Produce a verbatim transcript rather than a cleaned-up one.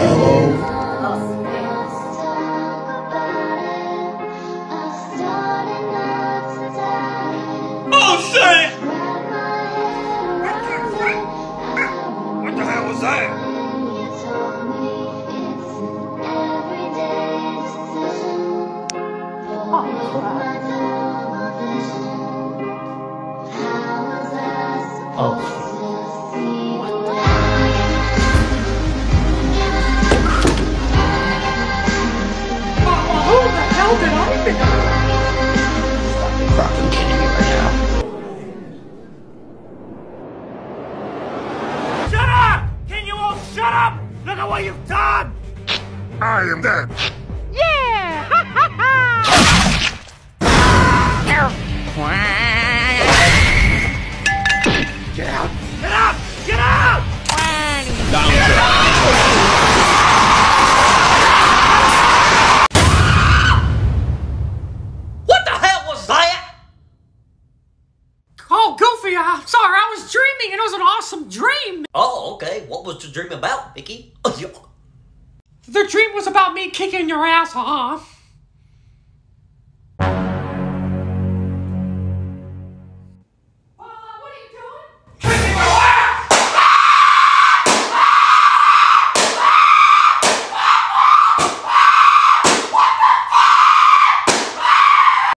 Oh shit! What the hell was that? Oh. Who the hell did I become? Fucking kidding me right now. Shut up! Can you all shut up? Look at what you've done! I am dead. Yeah! Ha ha ha! Get out! Get out! Get out! What the hell was that? Oh, Goofy, I'm sorry, I was dreaming and it was an awesome dream. Oh, okay. What was the dream about, Vicky? The dream was about me kicking your ass, huh?